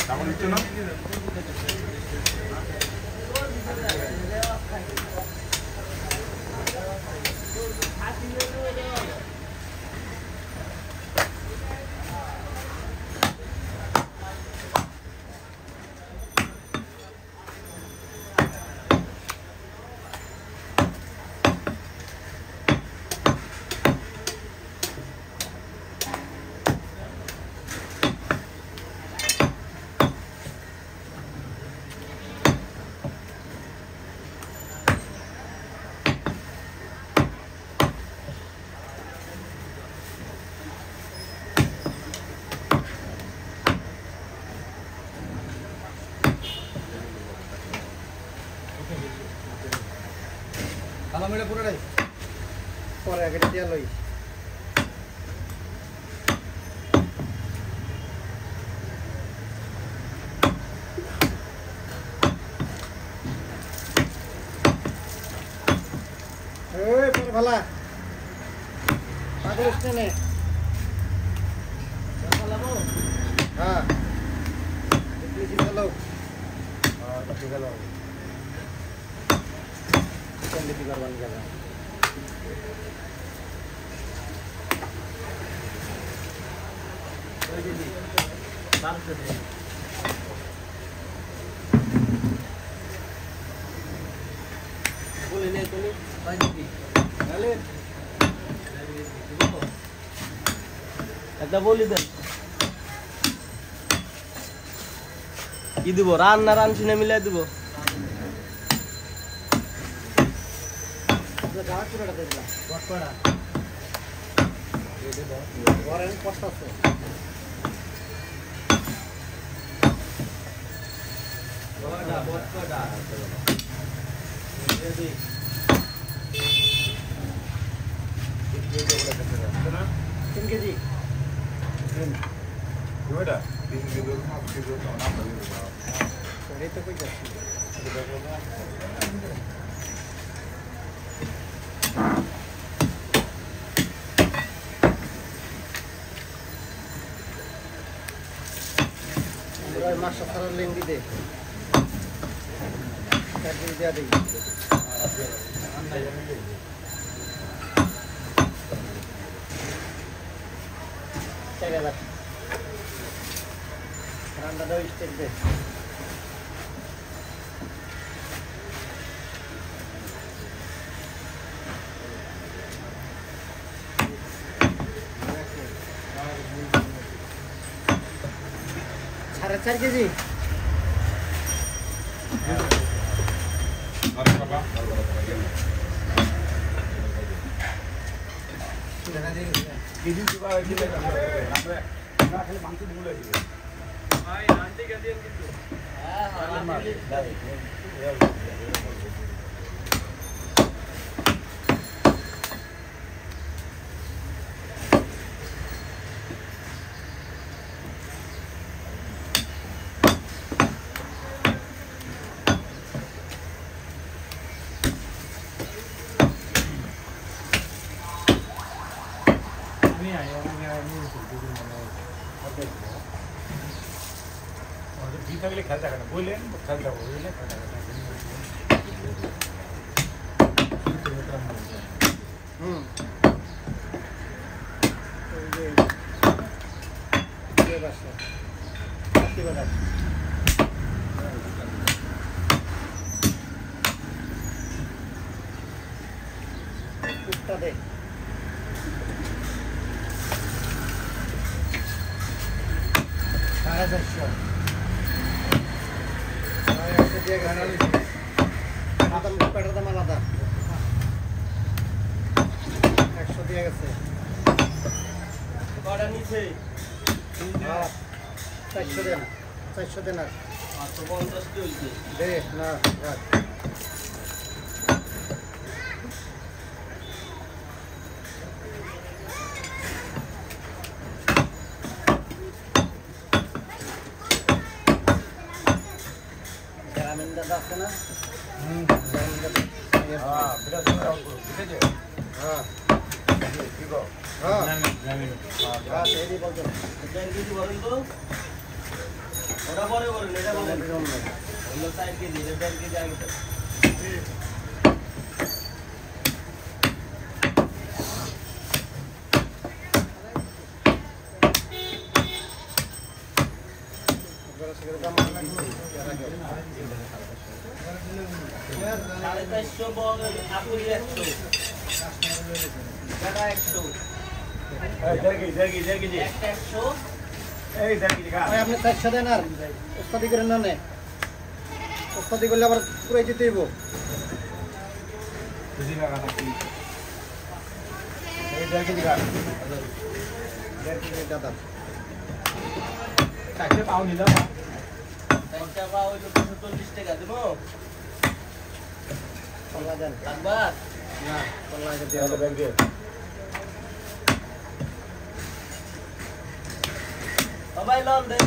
সামনে নিচ্ছ না মেরে পুরোটাই পরে আগে দিয়া লই এই পরে ভালা পাগল স্টেনে ভালামো হ্যাঁ দেখি চলো ঠিক আছে लिपि करवाने का है जी जी बात कर रहे हैं बोले नहीं तो नहीं बाजी की चले ऐसा बोली दे কি দিব রান না রান শুনে মিলাই দিব গাছ পুরোটা দেখলা বটপড়া এই দে ওরেন পড়তাছে বটপড়া এই দে না 3 কেজি ওটা 3 কেজি না 5 কেজি তো না বলি সরে তো কই যাচ্ছে मास्टर सारा लेंगी दे कैसे दिया दे चलेगा रंडा दो स्टेक दे साढ़े 4 केजी কেজি দিবা দিলে আমরা না খালি মাংস দিলে দিবে ভাই আন্টি কে দিন কিন্তু হ্যাঁ হ্যাঁ থাকলে খেলতে পারে না বললেন খেলতে পারবো বুঝলে হুম কুত্তা দে সাড়ে 400 ये गाना ली आदम पेटर दा माला दा 100 दिया গেছে বড় নিচে হ্যাঁ 400 দেন 400 দেন আর 850 টি হইছে দে না রাখ আছে না হ্যাঁ বিরা সুন্দর অঙ্কুর ঠিক আছে হ্যাঁ ঠিক আছে হ্যাঁ জানি হ্যাঁ এই বলতো 10 কেজি বলেন তো ওটা পরে বলুন, এটা বলেন। হলো 4 কেজি, এটা 1.5 কেজি আগে তো। সাড়ে 400 বল, আপুরি 100। এটা 100। এই 1.5 কেজি। একটা 100। এই 1.5 কেজি খা। ভাই আপনি 400 দেন আর ওস্তাদি করেন না নে। ওস্তাদি করলে আবার পুরাই দিতে হইব। বুঝি লাগা নাকি? এই 1.5 কেজি খা। 1.5 কেজি দাদা। চারটে পাও নিলাম। চারটে পাও হইলো 240 টাকা দেব। কলা দেন। লাগবা? না, কলা এটা দিয়ে তাহলে ব্যাংকে। সবাই লন দেন।